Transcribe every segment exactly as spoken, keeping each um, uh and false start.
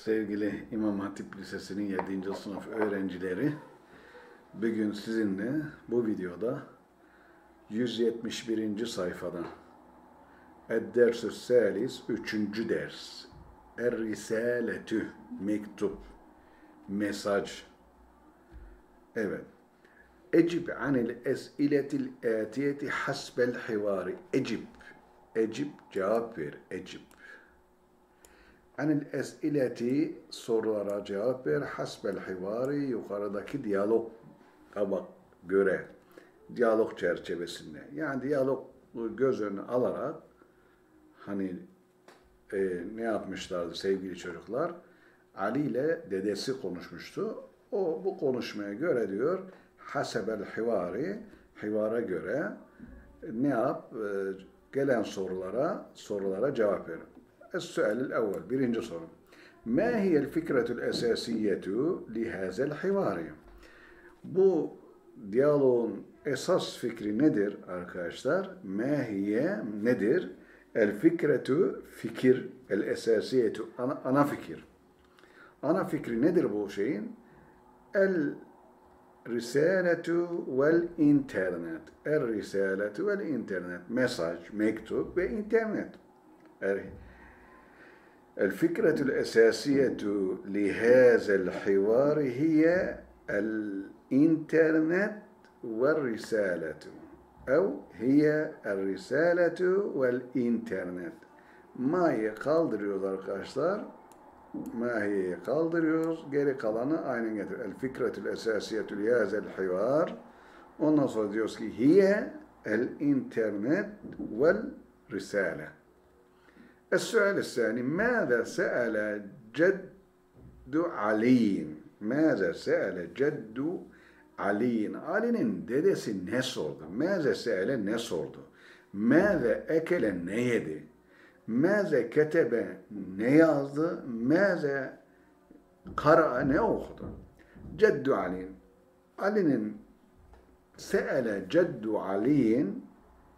Sevgili İmam Hatip Lisesi'nin yedinci sınıf öğrencileri, bugün sizinle bu videoda yüz yetmiş birinci sayfada Ed-Dersü Salis üçüncü ders Er-Risaletü mektup, mesaj. Evet. Ecib anil es'iletil atiyeti hasbel hivari. Ecib. Ecib cevap ver. Ecib. Anil es'ileti sorulara cevap ver. Hasbel hivari yukarıdaki diyalog bak göre. Diyalog çerçevesinde. Yani diyalog göz önüne alarak hani e, ne yapmışlardı sevgili çocuklar? Ali ile dedesi konuşmuştu. O bu konuşmaya göre diyor hasebel hivari hivara göre ne yap? E, gelen sorulara sorulara cevap ver. Es-su'al el-evvel birinci soru. Ma hiyel fikretul esasiyetu li hazel hivari? Bu diyaloğun esas fikri nedir arkadaşlar? Ma hiye nedir? El fikretu fikir, el esasiyetu ana, ana fikir. Ana fikri nedir bu şeyin? El risaletu vel internet. El risaletu vel internet. Mesaj, mektup ve internet. Er, الفكرة الأساسية لهذا الحوار هي الإنترنت والرسالة أو هي الرسالة والإنترنت. Ma'yı kaldırıyoruz arkadaşlar. Ma'yı kaldırıyoruz. Geri kalanı aynen getir. El fikretül esasiyetü lihazel hivar. Ondan sonra diyoruz ki hiye el internet vel risale. السؤال الثاني ماذا سأل جد علي ماذا سأل جد علي Ali'nin dedesi ne sordu? Mâze se'ele ne sordu? Mâze ekele ne yedi? Mâze ketebe ne yazdı? Mâze kara ne okudu? Ceddu Ali Ali'nin se'ele ceddu Ali'nin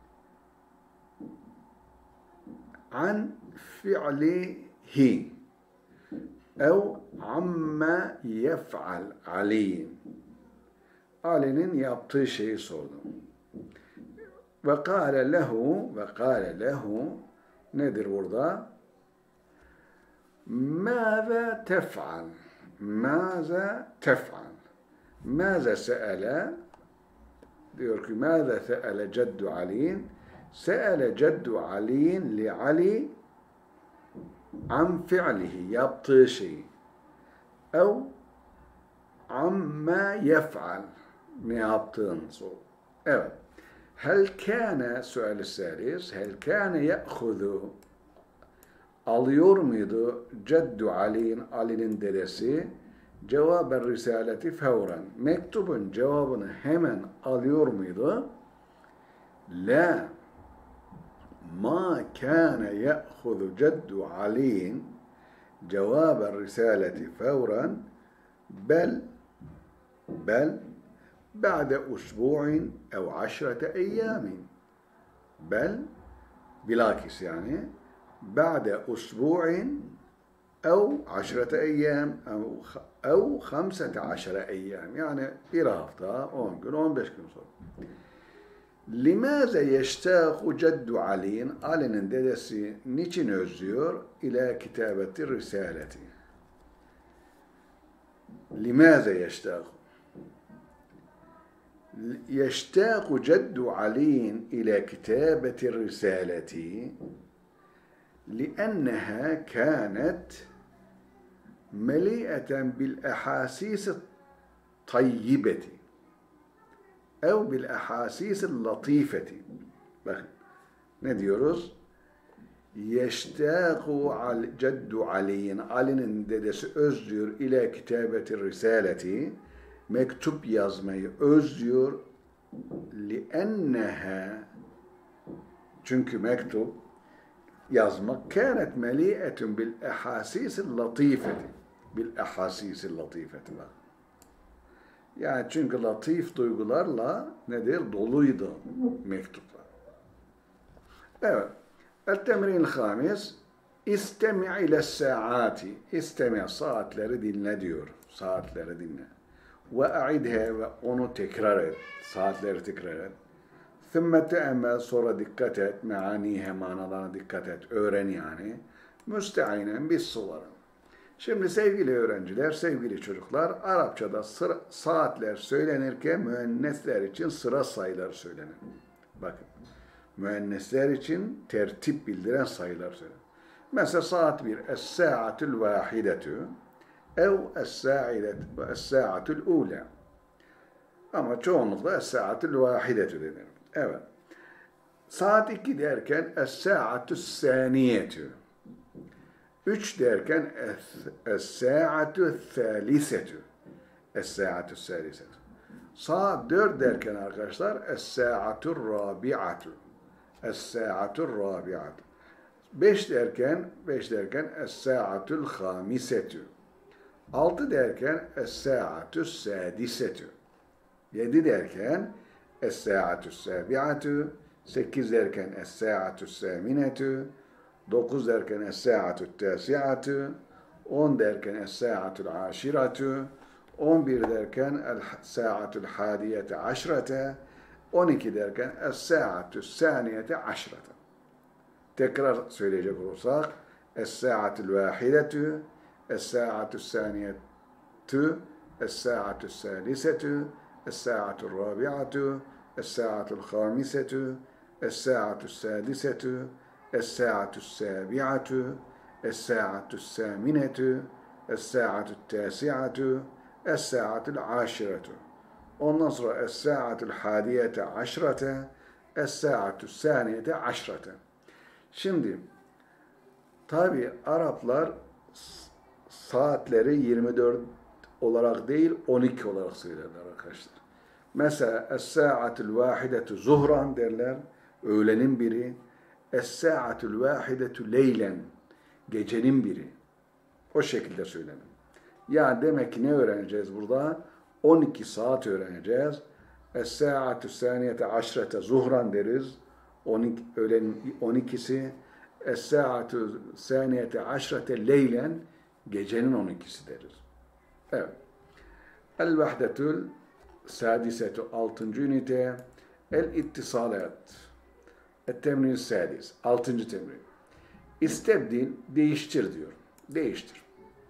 an fi'lihi ev amma yef'al Ali. Ali'nin yaptığı şeyi sordu. Ve kâle lehu ve kâle lehu nedir burada? Mâze tef'al mâze tef'al mâze se'ele diyor ki mâze se'ele ceddu Ali'in se'ele ceddu Ali'in li Ali an fi'lihi yaptığı şeyi ev amma yef'al ne yaptığını sor. Evet. Hel kâne sual-i salis hel kâne ye'hudu alıyor muydu ceddu Ali'in Ali'nin dedesi cevab-ı risaleti fevren mektubun cevabını hemen alıyor muydu? La ما كان يأخذ جد علي جواب الرسالة فورا بل بل بعد أسبوع أو عشرة أيام بل بالعكس يعني بعد أسبوع أو عشرة أيام أو أو خمسة عشر أيام يعني bir hafta on gün on beş gün sonra. Limaze yeştâhu ceddu Ali'in Ali'nin dedesi niçin özlüyor? İlâ kitabeti risaleti. Limaze yeştâhu? Yeştâhu ceddu Ali'in ilâ kitabeti risaleti li'enneha kânet meli'eten bil ahâsîs tayyibeti ev bil ahâsîs latifeti. Bakın ne diyoruz? Yeştâku ceddu Ali'in Ali'nin dedesi özlüyor ile kitabeti risaleti mektup yazmayı özlüyor li'enneha çünkü mektup yazmak kânet melî'etun bil ahâsîs latifeti bil ahâsîs latifeti. Bak. Yani çünkü latif duygularla nedir? Doluydu mektuplar. Evet. El-temrin-i hamis İstemi ile saati. İstemi saatleri dinle diyor. Saatleri dinle. Ve a'idhe ve onu tekrar et. Saatleri tekrar et. Thümme te'emmel sonra dikkat et. Meanihe manalarına dikkat et. Öğren yani. Müsteinen bis suvarın. Şimdi sevgili öğrenciler, sevgili çocuklar, Arapçada sıra, saatler söylenirken müennesler için sıra sayıları söylenir. Bakın, müennesler için tertip bildiren sayılar söylenir. Mesela saat bir, es-sa'atul vahidetü, ev es-sa'atul ula. Ama çoğunlukla es-sa'atul vahidetü denir. Evet. Saat iki derken es-sa'atus saniyetü. Üç derken es-sa'atu thalisetü. Es-sa'atu thalisetü. Saat dört derken arkadaşlar es-sa'atu rabi'atu. Es-sa'atu rabi'atu. Beş derken beş derken es-sa'atul hamisetü. Altı derken es-sa'atu sadisetü. Yedi derken es-sa'atu sabi'atu. Sekiz derken es-sa'atu saminetü. Dokuz derken es-sa'atu tasi'atu, on derken es-sa'atul aşiratu, on bir derken es-sa'atul hadiyete aşrate, on iki derken es-sa'atul saniyete aşrate. Tekrar söyleyecek olursak, es-sa'atul vahidetu, es-sa'atul saniyetu, es-sa'atul salisetu, es-sa'atul rabi'atu, es-sa'atul khamisetu, es-sa'atul sadisetu, الساعة السابعة الساعة الثامنة الساعة التاسعة الساعة العاشرة ondan sonra es-sa'atul hadiyete aşrate es-sa'atul saniyete aşrate. Şimdi tabi Araplar saatleri yirmi dört olarak değil on iki olarak söylerler arkadaşlar. Mesela es-sa'atul vahidetu zuhran derler, öğlenin biri. Es-sa'atul vahidetu leylen, gecenin biri. O şekilde söylenir. Yani demek ki ne öğreneceğiz burada? on iki saat öğreneceğiz. Es-sa'atu saniyete aşrete zuhran deriz. on iki, öğlenin on ikisi. Es-sa'atu saniyete aşrete leylen, gecenin on ikisi deriz. Evet. El-vahdetul sadisetu altıncı ünite. El-ittisalat. Et-temrin sadis. Altıncı temrin. İstebdil, değiştir diyor. Değiştir.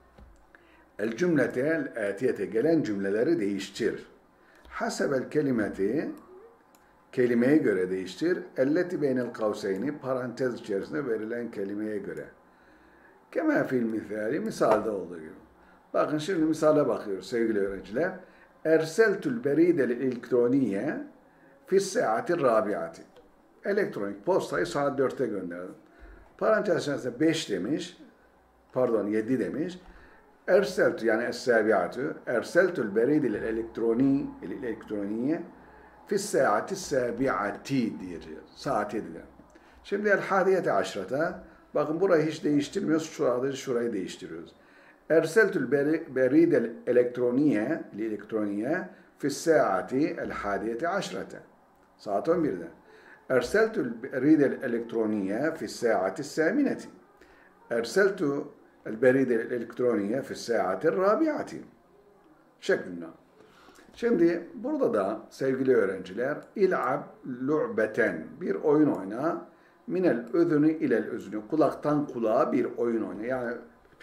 El cümlete, el atiyete gelen cümleleri değiştir. Hasebel kelimeti, kelimeye göre değiştir. Elleti beynel kavseyni, parantez içerisinde verilen kelimeye göre. Kema fil misali, misalde olduğu gibi. Bakın şimdi misale bakıyoruz sevgili öğrenciler. Erseltül beridel elektroniye fis saati rabiati. Elektronik postayı saat dörtte gönderdim. Parantez içerisinde beş demiş, pardon yedi demiş. Erseltü yani es-sabiatu, erseltül beridil elektroni, elektroniye fis saati sabiati diyeceğiz. Saat yedide. Şimdi el hadiyete aşrata, bakın burayı hiç değiştirmiyoruz, şurada şurayı değiştiriyoruz. Erseltül beridil elektroniye, elektroniye fis saati el hadiyete aşrata. Saat on birde. أرسلت البريد الإلكترونية في الساعة الثامنة. أرسلت البريد الإلكترونية في الساعة الرابعة. Şeklinde. Şimdi burada da sevgili öğrenciler il'ab lu'beten bir oyun oyna minel özünü ilel özünü kulaktan kulağa bir oyun oyna. Yani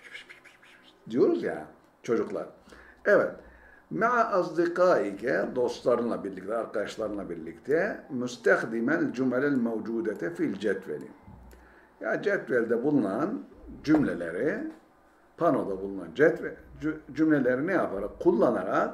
diyoruz ya çocuklar. Evet. Ma'a azdikaike dostlarınla birlikte, arkadaşlarınla birlikte müstehdimel cümelel mevcudete fil cetveli. Ya cetvelde bulunan cümleleri, panoda bulunan cetve, cümleleri ne yaparak? Kullanarak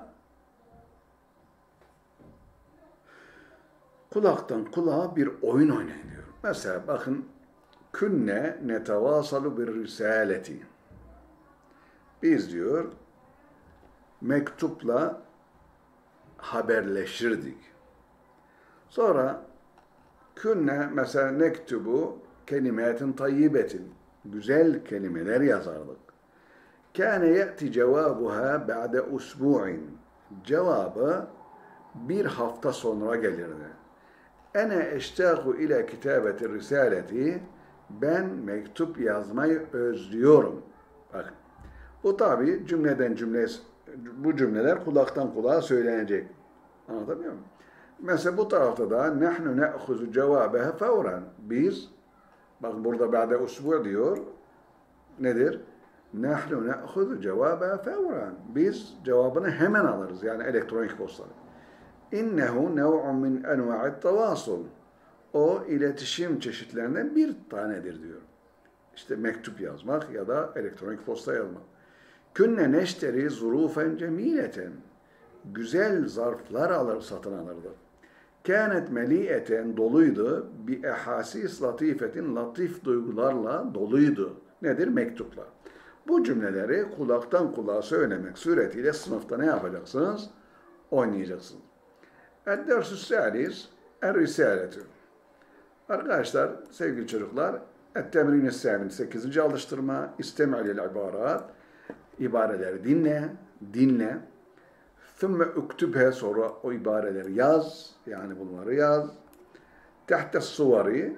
kulaktan kulağa bir oyun oynayın diyor. Mesela bakın künne netavasalu bir risaleti. Biz diyor mektupla haberleşirdik. Sonra künne mesela nektubu kelimetin tayyibetin güzel kelimeler yazardık. Kâne ye'ti cevabuha ba'de usbu'in cevabı bir hafta sonra gelirdi. Ene eştâhu ile kitabeti risaleti Ben mektup yazmayı özlüyorum. Bak, bu tabi cümleden cümleye, bu cümleler kulaktan kulağa söylenecek. Anlatabiliyor muyum? Mesela bu tarafta da nahnu na'khuzu cevabeha fevran. Biz, bak burada ba'de usbu diyor. Nedir? Nahnu na'khuzu cevabeha fevran. Biz cevabını hemen alırız. Yani elektronik postalı. İnnehu nev'un min enva'it tevasul. O iletişim çeşitlerinden bir tanedir diyor. İşte mektup yazmak ya da elektronik posta yazmak. Künne neşteri zurufen cemileten. Güzel zarflar alır, satın alırdı. Kânet meliyeten doluydu. Bi ehasis latifetin latif duygularla doluydu. Nedir? Mektuplar. Bu cümleleri kulaktan kulağa söylemek suretiyle sınıfta ne yapacaksınız? Oynayacaksınız. Ed-dersü salis er-risaletü. Arkadaşlar, sevgili çocuklar, et-temrin-i sâmin, sekizinci alıştırma, istem'il ibarat, ibareleri dinle, dinle. Thümme üktübhe, sonra o ibareleri yaz, yani bunları yaz. Tehtes suvari,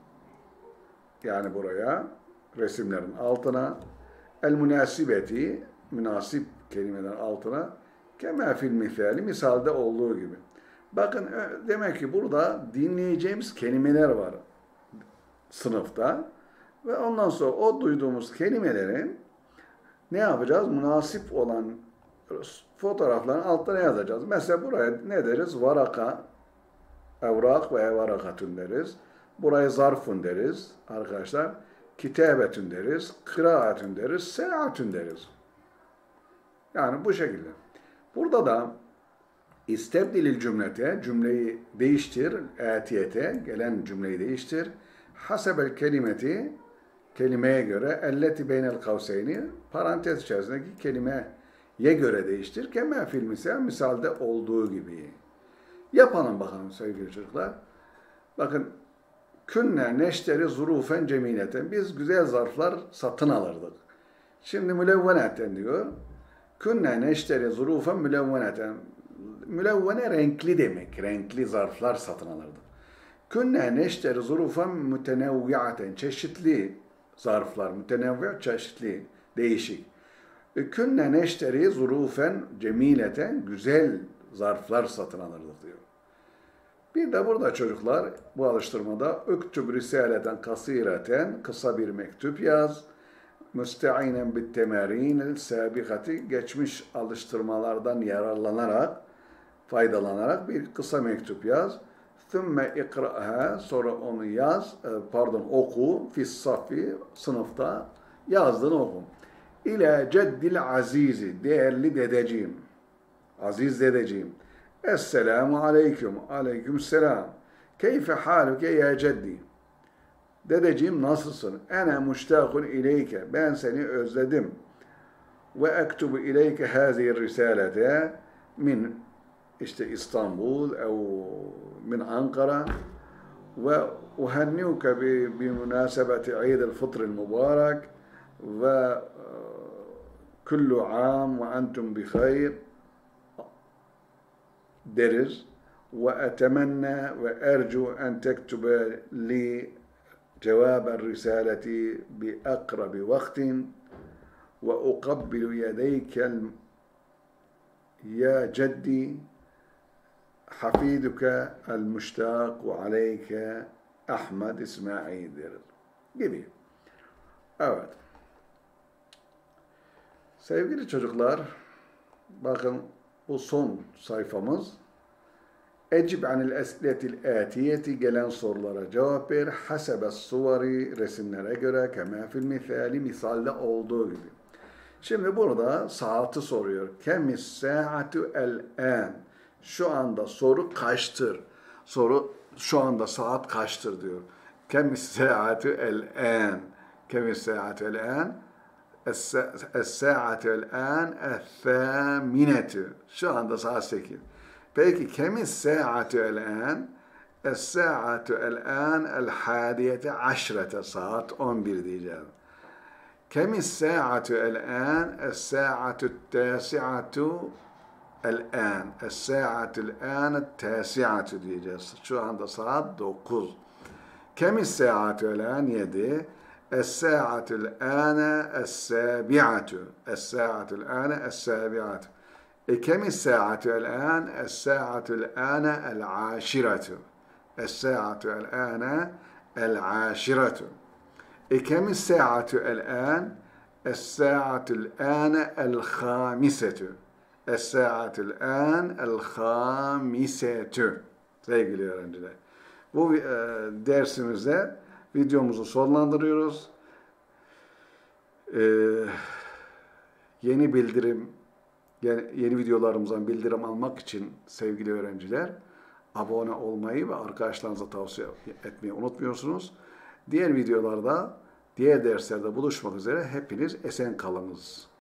yani buraya, resimlerin altına. El-münasibeti, münasip kelimelerin altına. Kema fil misali, misalde olduğu gibi. Bakın demek ki burada dinleyeceğimiz kelimeler var sınıfta. Ve ondan sonra o duyduğumuz kelimelerin ne yapacağız? Münasip olan fotoğrafların altına yazacağız. Mesela buraya ne deriz? Varaka, evrak ve varakatun deriz. Buraya zarfun deriz arkadaşlar. Kitabetun deriz. Kıraatun deriz. Seyahatun deriz. Yani bu şekilde. Burada da İstebdilil cümlete, cümleyi değiştir, etiyete, gelen cümleyi değiştir. Hasebel kelimeti, kelimeye göre, elleti beynel kavseyni, parantez içerisindeki kelimeye göre değiştir. Kema fil misal, misalde olduğu gibi. Yapalım bakalım sevgili çocuklar. Bakın, künne neşteri zurufen cemileten, biz güzel zarflar satın alırdık. Şimdi mülevveneten diyor. Künne neşteri zurufen mülevveneten. Mülevvene renkli demek. Renkli zarflar satın alırdı. Künne neşteri zurufen mütenevviaten. Çeşitli zarflar. Mütenevvi, çeşitli, değişik. Künne neşteri zurufen cemileten. Güzel zarflar satın alırdık diyor. Bir de burada çocuklar bu alıştırmada üktüb risaleten kasireten, kısa bir mektup yaz. Müsteinen bit temarin sabikati, geçmiş alıştırmalardan yararlanarak, faydalanarak bir kısa mektup yaz. Thümme ikra'ha, sonra onu yaz, pardon oku, fis-safi, sınıfta yazdığını oku. İlâ ceddil azizi, değerli dedeciğim, aziz dedeciğim. Esselamu aleyküm, aleyküm selam. Keyfe haluke ya ceddi. Dedeciğim nasılsın? Ene muştakun ileyke, ben seni özledim. Ve ektubu ileyke hâzihi risalete min işte İstanbul ev min Ankara ve uhenniuke bi münasebeti Eid-el Fıtr'il Mübarek ve kullu am ve entum bi hayr deriz. Ve etemenna ve ercu en tektube li cevab الرسالة بأقرب وقت وأقبل يديك يا جدي حفيدك المشتاق وعليك Ahmed İsmail deriz gibi. Evet. Sevgili çocuklar, bakın bu son sayfamız. Ecib anil esletil atiyeti, gelen sorulara cevap ver. Hasebes suvari, resimlere göre, kema fil misali, misalde olduğu gibi. Şimdi burada saati soruyor. Kemis saatu el-an. Şu anda soru kaçtır? Soru şu anda saat kaçtır diyor. Kemis saatu el-an. Kemis saatu el-an. Es-saatu el-an es-thâminetü. Şu anda saat sekiz. Peki kemis saatu el-an? Es-saatu el-an el-hadiyete aşrete, saat on bir diyeceğim. Kemis saatu el-an? Es-saatu el-tâsi'atu el-an. Es-saatu el-an el-tâsi'atu diyeceğiz. Şu anda saat dokuz. Kemis saatü el-an yedi. Es-sa'atül âne es-sâbi'atü. Es-sa'atül âne es-sâbi'atü. E kemis saatü el-an? Es-sa'atül âne el-âşiretü. Es-sa'atü el-âne el-âşiretü. E kemis saatü el-an? Es-sa'atül âne el-khâmisetü. Es-sa'atül ân el-khâmisetü. Sevgili öğrenciler. Bu e, dersimizde videomuzu sonlandırıyoruz. E, yeni bildirim, yeni, yeni videolarımızdan bildirim almak için sevgili öğrenciler abone olmayı ve arkadaşlarınıza tavsiye etmeyi unutmuyorsunuz. Diğer videolarda, diğer derslerde buluşmak üzere hepiniz esen kalınız.